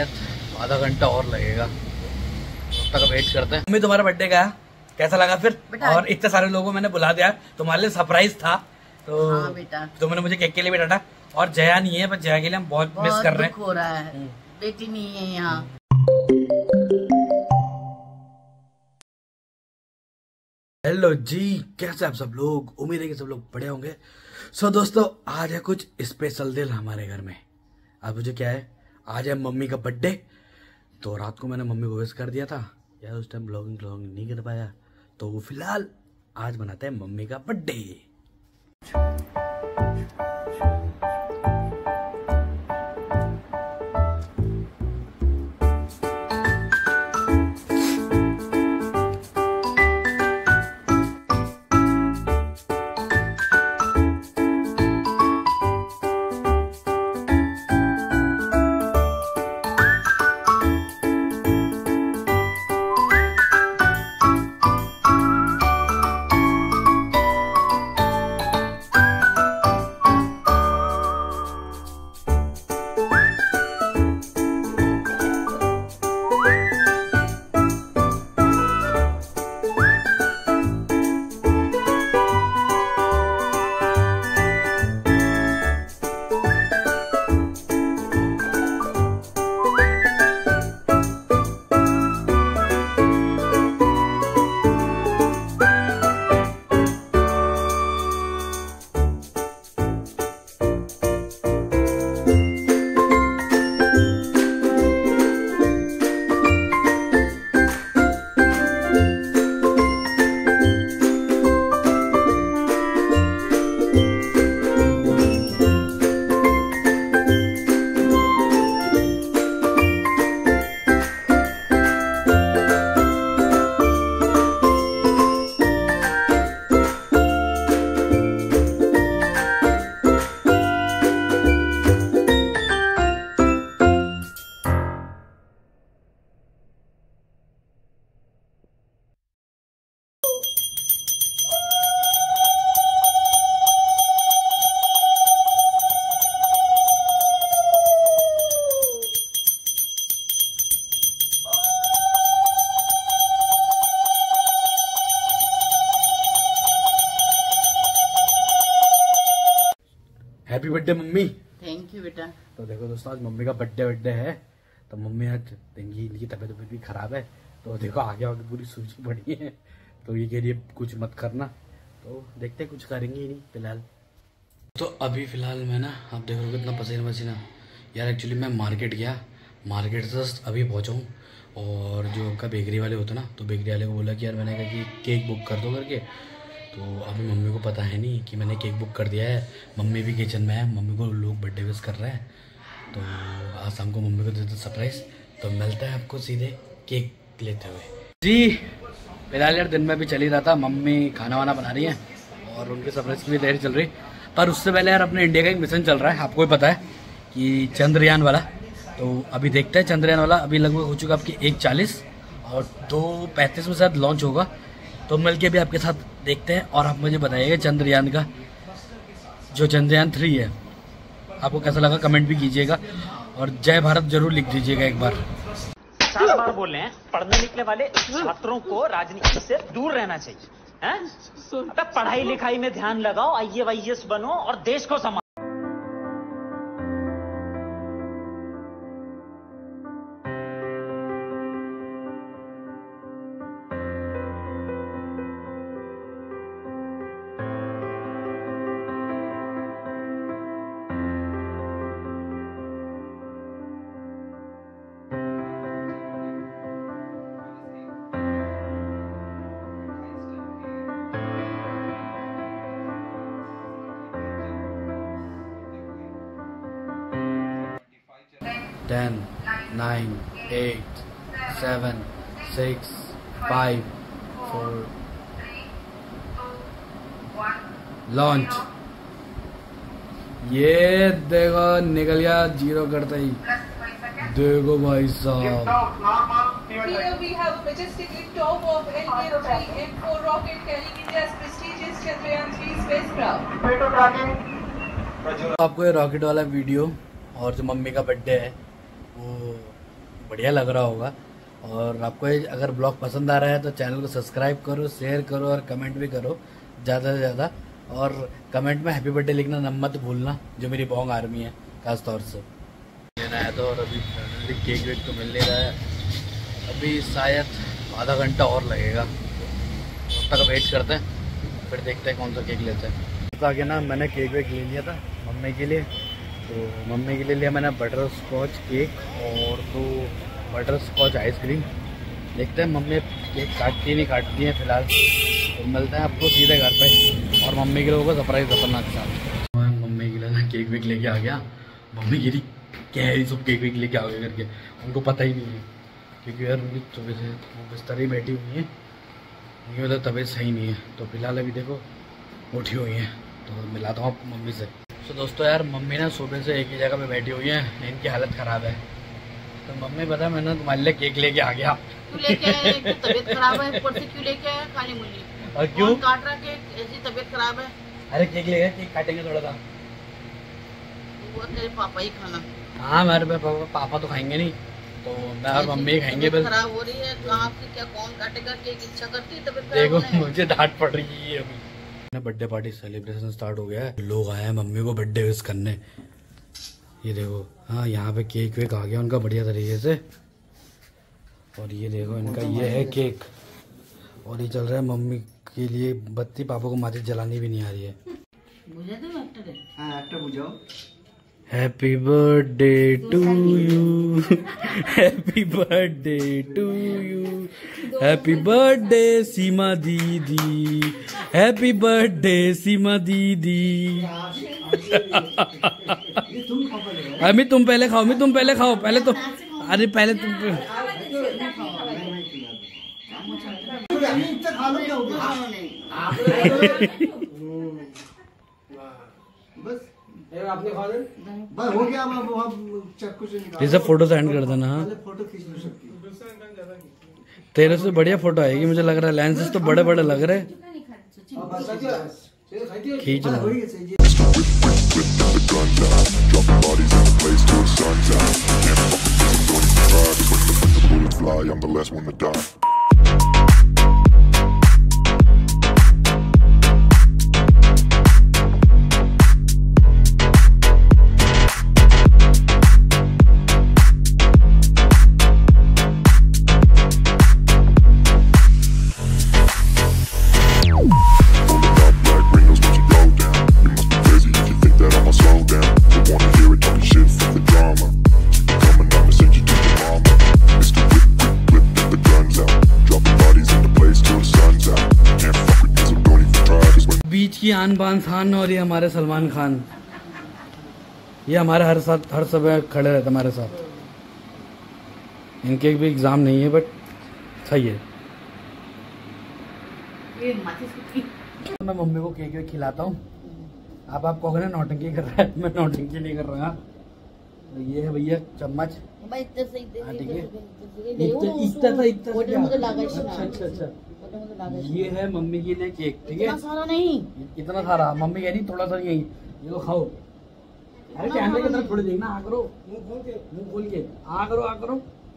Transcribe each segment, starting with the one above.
आधा घंटा और लगेगा, तब तक वेट करते हैं। मम्मी तुम्हारा बर्थडे का कैसा लगा फिर? और इतने सारे लोगों मैंने बुला दिया, तुम्हारे लिए सरप्राइज था तो हाँ बेटा, तुमने मुझे केक के लिए भी डांटा। और जया नहीं है, पर जया के लिए हम बहुत मिस कर रहे हैं। हो रहा है, बेटी नहीं है यहाँ। हेलो जी, कैसे आप सब लोग? उम्मीद है कि सब लोग बढ़िया होंगे। सो दोस्तों, आज है कुछ स्पेशल दिन हमारे घर में। आज मुझे क्या है, आज है मम्मी का बर्थडे। तो रात को मैंने मम्मी को विश कर दिया था यार, उस टाइम ब्लॉगिंग नहीं कर पाया, तो फिलहाल आज मनाते हैं मम्मी का birthday. Happy birthday mummy. Thank you बेटा। तो देखो दोस्तों, आज मम्मी का बर्थडे है, तो मम्मी आज इनकी तबीयत भी खराब है, तो देखो आगे आगे पूरी सूजी पड़ी है, तो ये कह रही है कुछ मत करना, तो देखते कुछ करेंगे ही नहीं फिलहाल। तो अभी फिलहाल मैं ना, आप देखो कितना पसीना पसीना यार। एक्चुअली मैं मार्केट गया, मार्केट से अभी पहुँचा हूँ, और जो उनका बेकरी वाले होते ना, तो बेकरी वाले को बोला कि यार, मैंने कहा कि केक बुक कर दो करके। तो अभी मम्मी को पता है नहीं कि मैंने केक बुक कर दिया है। मम्मी भी किचन में है, मम्मी को लोग बर्थडे विश कर रहे हैं, तो आज शाम को मम्मी को देते सरप्राइज। तो मिलता है आपको सीधे केक लेते हुए जी। फिलहाल यार दिन में भी चल ही रहा था, मम्मी खाना वाना बना रही हैं और उनके सरप्राइज की भी तैयारी चल रही। पर उससे पहले यार अपने इंडिया का एक मिशन चल रहा है, आपको भी पता है कि चंद्रयान वाला। तो अभी देखते हैं चंद्रयान वाला, अभी लगभग हो चुका आपकी 1:40 और 2:35 में शायद लॉन्च होगा। तो मिलके भी आपके साथ देखते हैं, और आप मुझे बताइएगा चंद्रयान का जो चंद्रयान 3 है आपको कैसा लगा, कमेंट भी कीजिएगा, और जय भारत जरूर लिख दीजिएगा एक बार। 4 बार बोल रहे हैं, पढ़ने निकले वाले छात्रों को राजनीति से दूर रहना चाहिए, हैं? पढ़ाई लिखाई में ध्यान लगाओ, IAS बनो और देश को संभालो। Ten, 9, 8, 7, 6, 5, 4, launch. ये देखो निकल गया जीरो करते ही, देखो भाई साहब। Here we have a majestic liftoff of LM-3 M4 rocket carrying India's prestigious Chandrayaan 3 spacecraft. आपको ये रॉकेट वाला वीडियो और जो मम्मी का बर्थडे है वो बढ़िया लग रहा होगा। और आपको अगर ब्लॉग पसंद आ रहा है तो चैनल को सब्सक्राइब करो, शेयर करो और कमेंट भी करो ज़्यादा से ज़्यादा। और कमेंट में हैप्पी बर्थडे लिखना मत भूलना, जो मेरी बॉन्ग आर्मी है खास तौर से। लेना है तो, और अभी केक वेक तो मिल नहीं रहा है, अभी शायद आधा घंटा और लगेगा, तब तक वेट करते हैं, फिर देखते हैं कौन सा केक लेते हैं। तो आगे ना मैंने केक वेक ले लिया था मम्मी के लिए, तो मम्मी के लिए लिया मैंने बटर स्कॉच केक और 2 बटर स्कॉच आइसक्रीम। देखते हैं मम्मी केक काटती नहीं काटती हैं फिलहाल, तो मिलते हैं आपको सीधे घर पे। और मम्मी के लोगों को सरप्राइज खतरनाक साथ। मैं मम्मी के लिए ना केक वेक लेके आ गया। मम्मी गिरी क्या है सब केक वेक लेके आ गए करके, उनको पता ही नहीं है, क्योंकि यार उनकी सुबह से वो बिस्तर ही बैठी हुई है, उनकी मतलब तबीयत सही नहीं है। तो फिलहाल अभी देखो उठी हुई है, तो मिलाता हूँ आपको मम्मी से। तो दोस्तों यार मम्मी ना सुबह से एक ही जगह पे बैठी हुई है, इनकी हालत ख़राब है। तो मम्मी पता है मैंने तुम्हारे लिए केक लेके आ गया। क्यों लेके आए? तबीयत खराब है, ऊपर से क्यों लेके आया काली मुली? और क्यों काट रहा केक? ऐसी तबीयत खराब है। अरे केक लेगा, केक काटेंगे थोड़ा सा। वो तेरे पापा ही खाना। हाँ मेरे पापा तो खाएंगे नहीं, तो मैं और मम्मी खाएंगे बस। खराब हो रही है, कहाँ से क्या कौन काटेगा केक? इच्छा करती है तबीयत देखो मुझे डांट पड़ रही है अभी। बर्थडे पार्टी सेलिब्रेशन स्टार्ट हो गया है, लोग आए हैं मम्मी को बर्थडे विश करने। ये देखो, हाँ यहाँ पे केक वेक आ गया उनका बढ़िया तरीके से। और ये देखो इनका ये है केक, और ये चल रहा है मम्मी के लिए बत्ती, पापा को माचिस जलानी भी नहीं आ रही है। बुझा दो एक्टर है। हाँ एक्टर बुझाओ। Happy birthday to you, happy birthday to you, happy birthday Seema दीदी, हैप्पी बर्थडे सीमा दीदी। अभी तुम पहले खाओ, मैं तुम पहले खाओ, पहले तो, अरे पहले तुम बस हो गया। अब चाकू से निकाल, ये सब फोटो सेंड कर देना। हाँ फोटो खींच लो सबकी। तेरे से बढ़िया फोटो आएगी मुझे लग रहा है, लेंसेज तो बड़े बड़े लग रहे, खींच लो। I'm the last one to die. बीच की आन बान खान, और ये हमारे सलमान खान, ये हमारे हर समय खड़े रहते हमारे साथ। इनके भी एग्जाम नहीं है बट सही है। मैं मम्मी को केक वेक खिलाता हूँ। आप कहोगे ना नौटंकी कर रहा है, मैं नौटंकी नहीं कर रहा। ये है भैया चम्मच, ठीक है, अच्छा। ये है मम्मी के लिए केक, ठीक है, इतना सारा नहीं, इतना सारा मम्मी कह रही थोड़ा सा यही, ये लो खाओ। अरे कैमरे की तरफ थोड़ी देखना, आ करो मुंह खोल के, आ करो।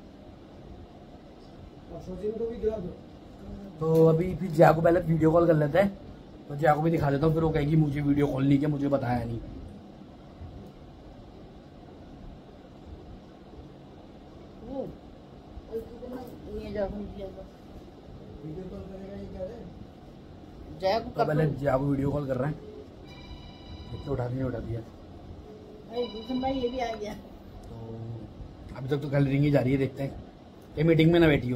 तो अभी फिर जिया को पहले वीडियो कॉल कर लेते हैं, तो जिया को भी दिखा देता हूँ, फिर वो कहेगी मुझे वीडियो कॉल नहीं किया, मुझे बताया नहीं। तो पहले जिया को वीडियो कॉल कर रहे हैं, तो उठा दिया। भाई ये भी आ गया। तो अभी तक तो कल रिंग ही जा रही है, देखते हैं ये मीटिंग में ना बैठी हो।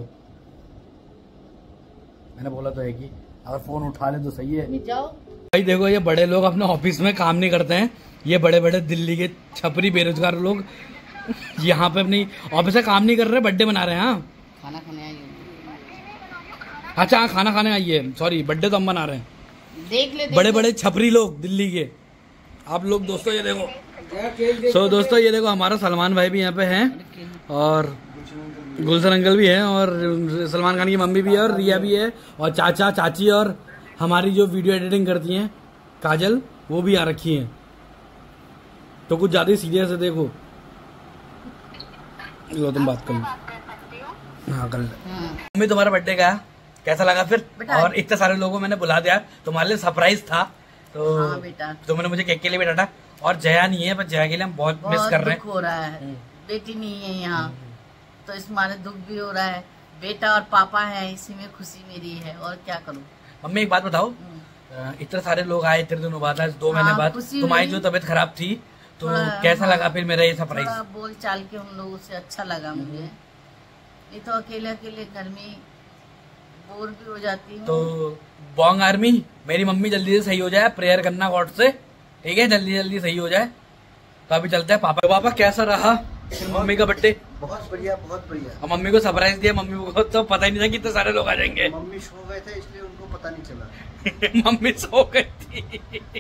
मैंने बोला तो है कि अगर फोन उठा ले तो सही है। जाओ भाई देखो, ये बड़े लोग अपने ऑफिस में काम नहीं करते हैं, ये बड़े बड़े दिल्ली के छपरी बेरोजगार लोग यहाँ पे अपनी ऑफिस में काम नहीं कर रहे, बर्थडे मना रहे हैं। हाँ खाना खाने आई। अच्छा हाँ खाना खाने आई है, सॉरी बर्थडे तो हम मना रहे हैं। देख ले बड़े बड़े छपरी लोग दिल्ली के आप लोग। दोस्तों ये देखो, दोस्तों ये देखो हमारा सलमान भाई भी यहाँ पे हैं, और गुलशन अंकल भी हैं, और सलमान खान की मम्मी भी है, और रिया भी है, और चाचा चाची, और हमारी जो वीडियो एडिटिंग करती हैं काजल, वो भी आ रखी हैं। तो कुछ ज्यादा सीरियस है देखो। लो तुम बात कर लो। हाँ कर लो। मम्मी तुम्हारा बर्थडे का कैसा लगा फिर? और इतने सारे लोगों को मैंने बुला दिया, तुम्हारे लिए सरप्राइज था। तो हाँ बेटा, तुमने मुझे केक के लिए भी डाटा। और जया नहीं है, पर जया के लिए हम बहुत मिस कर रहे हैं। हो रहा है, बेटी नहीं है यहाँ, तो इस मारे दुख भी हो रहा है। बेटा और पापा है, इसी में खुशी मेरी है, और क्या करूँ। मम्मी एक बात बताओ, इतने सारे लोग आए इतने दिनों बाद, आज 2 महीने बाद, तुम्हारी जो तबीयत खराब थी, तो कैसा लगा फिर मेरा ये सरप्राइज? बोल चाल के उन लोगों से अच्छा लगा मुझे। ये तो अकेले अकेले घर में बोर भी हो जाती हूँ। तो बॉन्ग आर्मी, मेरी मम्मी जल्दी से सही हो जाए, प्रेयर करना गॉड से, ठीक है? जल्दी जल्दी सही हो जाए। तो अभी चलते हैं। पापा कैसा रहा मम्मी का बर्थडे? बहुत बढ़िया, बहुत बढ़िया। और मम्मी को सरप्राइज दिया। मम्मी को तो पता ही नहीं था कि इतने सारे लोग आ जाएंगे। मम्मी सो गए थे इसलिए उनको पता नहीं चला। मम्मी सो गई थी।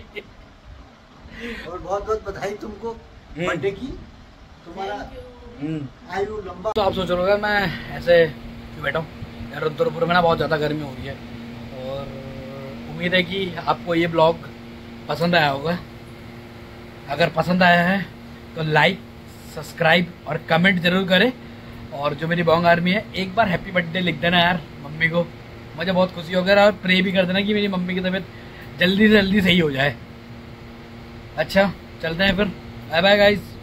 और बहुत बहुत बधाई तुमको बर्थडे की, तुम्हारा आयु लंबा। तो आप सोच रहे होगा मैं ऐसे क्यों बैठा हूँ यार, रुद्रपुर में ना बहुत ज़्यादा गर्मी हो रही है। और उम्मीद है कि आपको ये ब्लॉग पसंद आया होगा। अगर पसंद आया है तो लाइक, सब्सक्राइब और कमेंट जरूर करें। और जो मेरी बॉन्ग आर्मी है, एक बार हैप्पी बर्थडे लिख देना यार मम्मी को, मुझे बहुत खुशी होगी। और प्रे भी कर देना कि मेरी मम्मी की तबीयत जल्दी से जल्दी सही हो जाए। अच्छा चलते हैं फिर, बाय बाय गाइस।